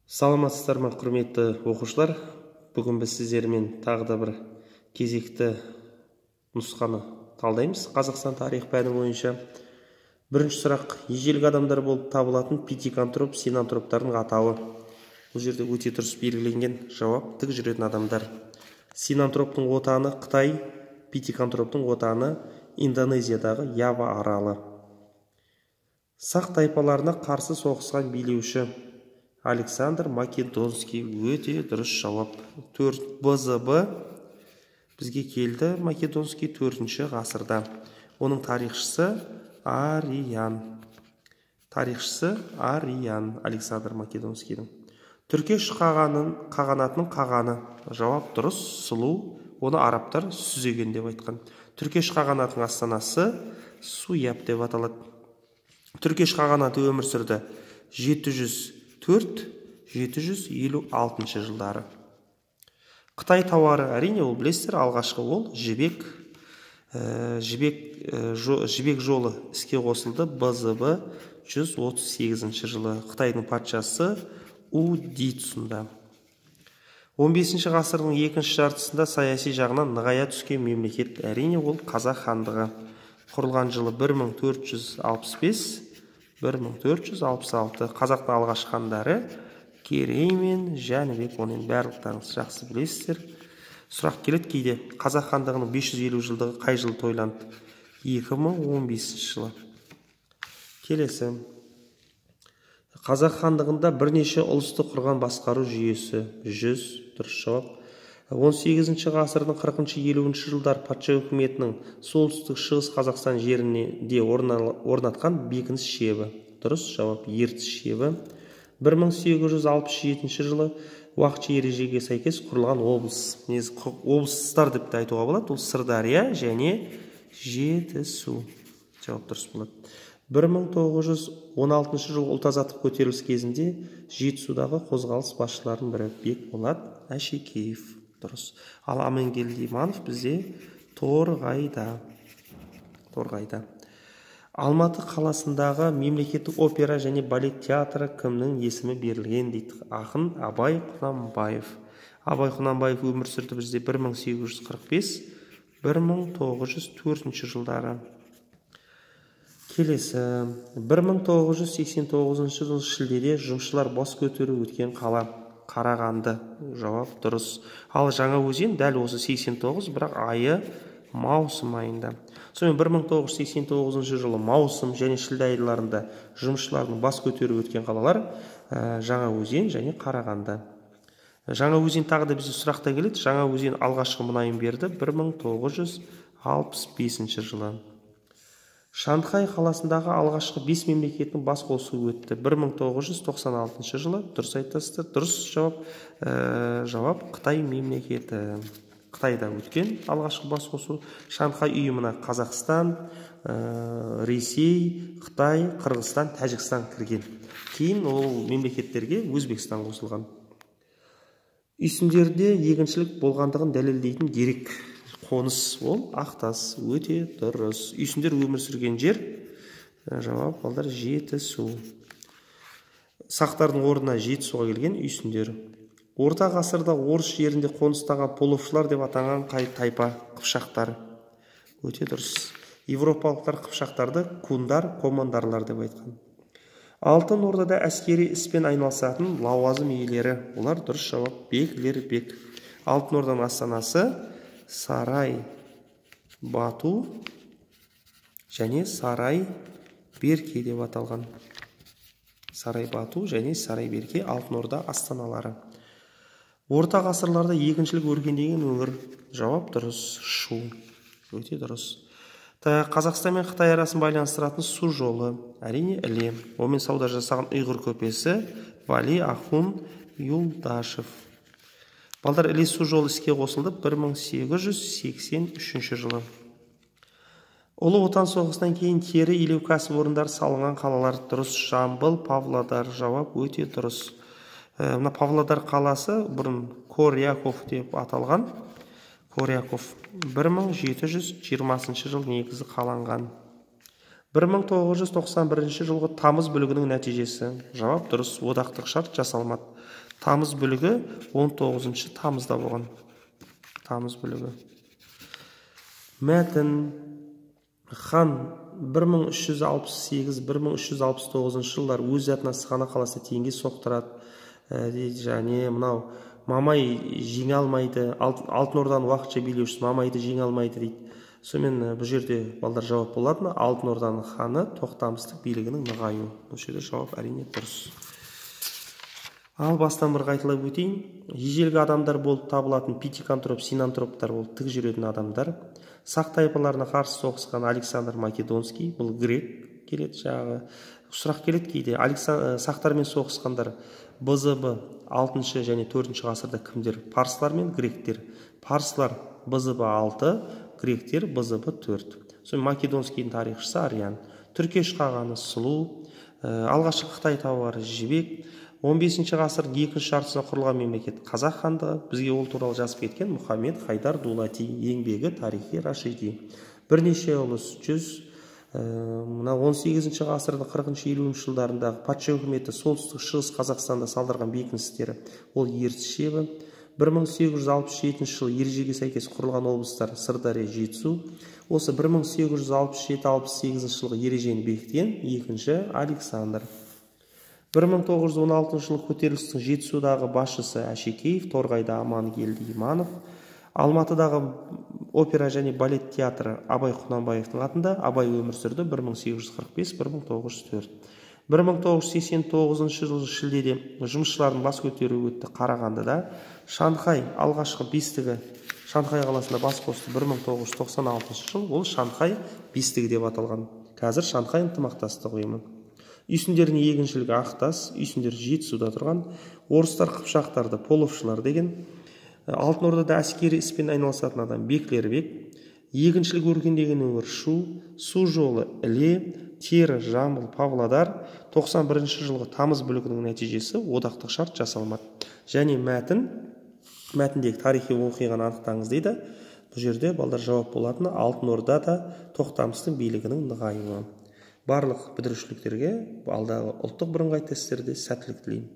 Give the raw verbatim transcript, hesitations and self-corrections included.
Саламатсыздар ма, құрметті оқушылар? Бүгін біз сіздермен тағы да бір кезекті нұсқаны талдаймыз. Қазақстан тарих пәні бойынша бірінші сұрақ: ежелгі адамдар болып табылатын питекантроп, синантроптардың атауы. Бұл жерде өте дұрыс белгіленген жауап: тік жүретін адамдар. Синантроптың отаны Қытай, питекантроптың отаны Индонезиядағы Ява аралы. Сақ тайпаларына қарсы соғысқан билеуші Александр Македонский. Өте дұрыс жауап. төрт Б З Б бізге келді. Македонский төртінші ғасырда. Оның тарихшысы Ариан. Тарихшысы Ариан Александр Македонскийдің. Түркеш қағанын, қағанатының қағаны. Жауап дұрыс. Сұлу. Оны арабтар сүзеген деп айтқан. Түркеш қағанатының астанасы Суяб деп аталады. Түркеш қағанаты өмір сүрді жеті жүз төрт жеті жүз елу алтыншы жылдары. Қытай тауары, әрине ол білесіздер, алғашқы ол жібек ә, жібек, ә, жо, жібек жолы іске қосылды Б З Б жүз отыз сегізінші жылы. Қытайдың патшасы У Дицунда. он бесінші ғасырдың екінші жартысында саяси жағынан нығая түскен мемлекет, әрине ол Қазақ хандығы. Құрылған жылы бір мың төрт жүз алпыс бес бір мың төрт жүз алпыс алты. Қазақтың алғашқы хандары Керей мен Жәнібек. Оны барлықтарыңыз жақсы білесіздер. Сұрақ келеді кейде: Қазақ хандығының бес жүз елу жылдығы қай жылы тойланды? екі мың он бесінші жылы. Келесі: Қазақ хандығында бірнеше ұлысты құрған басқару жүйесі. жүз. Дұрыс жауап. он сегізінші ғасырдың қырқыншы елуінші жылдар патша үкіметінің солтүстік шығыс Қазақстан жерінде орнатқан бекініс шебі. Дұрыс жауап. Ертіс шебі. бір мың сегіз жүз алпыс жетінші жылы уақытша ережеге сәйкес құрылған облыс. Облыстар деп те айтуға болады. Ол Сырдария және Жетісу. Жауап дұрыс болады. бір мың тоғыз жүз он алтыншы жылы ұлт-азаттық көтеріліс кезінде Жетісудағы қозғалыс басшыларының бірі Бекболат Әшекеев. Дұрыс. Ал Амангелді Иманов бізде Торғайда. Торғайда. Алматы қаласындағы мемлекеттік опера және балет театры кімнің есімі берілген дейді? Ақын Абай Құнанбаев. Абай Құнанбаев өмір сүрді бізде бір мың сегіз жүз қырық бес бір мың тоғыз жүз төртінші жылдары. Келесі: бір мың тоғыз жүз сексен тоғызыншы жыл шілдеде жұмысшылар бас көтеру өткен қала Қарағанды. Жауап дұрыс. Ал Жаңаөзен дәл осы сексен тоғыз, бірақ айы маусым айында. Сонымен бір мың тоғыз жүз сексен тоғызыншы жылы маусым және шілде айларында жұмысшылардың бас көтеру өткен қалалар ә, Жаңаөзен және Қарағанды. Жаңаөзен тағы да бізде сұрақта келеді. Жаңаөзен алғашқы мұнайын берді бір мың тоғыз жүз алпыс бесінші жылы. Шанхай қаласындағы алғашқы бес мемлекеттің бас қосуы өтті бір мың тоғыз жүз тоқсан алтыншы жылы. Дұрыс айтасыздар. Дұрыс жауап. Ә, жауап Қытай мемлекеті. Қытайда өткен алғашқы бас қосу. Шанхай ұйымына Қазақстан, ә, Ресей, Қытай, Қырғызстан, Тәжікстан кірген. Кейін ол мемлекеттерге Өзбекстан қосылған. Үйсіндерде егіншілік болғандығын дәлелдейтін дерек. Қоныс ол Ақтас. Өте дұрыс. Үйсіндер өмір сүрген жер. Жауап балдар Жетісу. Сақтардың орнына Жетісуға келген үйсіндер. Орта ғасырда орыс жерінде қоныстаған половшылар деп атанған қай тайпа? Қыпшақтар. Өте дұрыс. Европалықтар қыпшақтарды кундар, командарлар деп айтқан. Алтын ордада әскери іспен айналысатын лауазым иелері. Олар дұрыс жауап. Беглер бек. Алтын орданың астанасы Сарай Бату және Сарай Берке деп аталған. Сарай Бату және Сарай Берке Алтын Орда астаналары. Орта ғасырларда егіншілік өркендеген өңір. Жауап дұрыс. Шу. Өте дұрыс. Қазақстан мен Қытай арасын байланыстыратын су жолы. Әрине Іле. Онымен сауда жасаған ұйғыр көпесі Вали Ахун Юлдашев. Балдар, Іле су жолы іске қосылды бір мың сегіз жүз сексен үшінші жылы. Ұлы отан соғысынан кейін тері илеу кәсіпорындары салынған қалалар. Дұрыс. Жамбыл, Павлодар. Жауап өте дұрыс. Мына Павлодар қаласы бұрын Коряков деп аталған. Коряков бір мың жеті жүз жиырмасыншы жыл негізі қаланған. бір мың тоғыз жүз тоқсан бірінші жылғы тамыз бүлігінің нәтижесі. Жауап дұрыс, одақтық шарт жасалмады. Тамыз бүлігі он тоғызыншы тамызда болған. Тамыз бүлігі. Мәтін: хан бір мың үш жүз алпыс сегіз - бір мың үш жүз алпыс тоғызыншы жылдар өз атына сығана қаласа теңге соқтырады дейді. Және мынау Мамай жеңе алмайды, Алтын Орданың уақытша билеушісі Мамайды жеңе алмайды дейді. Сонымен бұл жерде балдар жауап болады. Алтын Орданың ханы Тоқтамыстың билігінің нығаюы. Бұл жерде жауап әрине дұрыс. Ал бастан бір қайталап өтейін. Ежелгі адамдар болып табылатын питикантроп, синантроптар болып тік жүретін адамдар. Сақ тайпаларына қарсы соғысқан Александр Македонский, бұл грек келеді. Жағы сұрақ келеді кейде. Сақтармен соғысқандар Б З Б алтыншы және төртінші ғасырда кімдер? Парсылар мен гректер. Парсылар Б З Б алты, гректер Б З Б төрт. Сол Македонскийдің тарихшысы Ариан. Түркеш қағаны сұлу, алғашқы Қытай тауары жібек. он бесінші ғасырдың екінші жартысында құрылған мемлекет Қазақ хандығы. Бізге ол туралы жазып кеткен Мұхаммед Хайдар Дулати, еңбегі тарихи Рашиди. Бірнеше ұлыс жүз. Мына он сегізінші ғасырдың қырқыншы елуінші жылдарындағы патша үкіметі солтүстік шығыс Қазақстанда салдырған бекіністері ол ертіс шебі. бір мың сегіз жүз алпыс жетінші жылы ережеге сәйкес құрылған облыстар Сырдария, Жетісу. Осы бір мың сегіз жүз алпыс жеті - алпыс сегізінші жылғы ережені бекіткен екінші Александр. бір мың тоғыз жүз он алтыншы жылы көтерілістің Жетісудағы басшысы Әшекеев, Торғайда Амангелді Иманов. Алматыдағы опера және балет театры Абай Құнанбаевтың атында. Абай өмір сүрді бір мың сегіз жүз қырық бес - бір мың тоғыз жүз төрт. бір мың тоғыз жүз сексен тоғызыншы жылы шілдеде жұмысшылардың бас көтеруі өтті Қарағандыда. Шанхай алғашқы бестігі Шанхай қаласында бас қосты бір мың тоғыз жүз тоқсан алтыншы жыл. Ол Шанхай бестігі деп аталған. Қазір Шанхай ынтымақтастық ұйымы. Үйсіндердің егіншілігі Ақтас, үйсіндер Жетісуда тұрған. Орыстар қыпшақтарды половшылар деген. Алтын Ордада әскери іспен айналысатын адам Беклербек. Егіншілік өркендеген өңір Шу, су жолы Іле, Тері, Жамбыл, Павлодар. тоқсан бірінші жылғы тамыз бүлігінің нәтижесі одақтық шарт жасалмады. Және мәтін, мәтіндегі тарихи оқиғаны анықтаңыз дейді. Бұл жерде балдар жауап болатыны Алтын Ордада Тоқтамыстың билігінің нығаюы. Барлық бітірушіліктерге алдағы ұлттық бірыңғай тесттерде сәттілік тілеймін.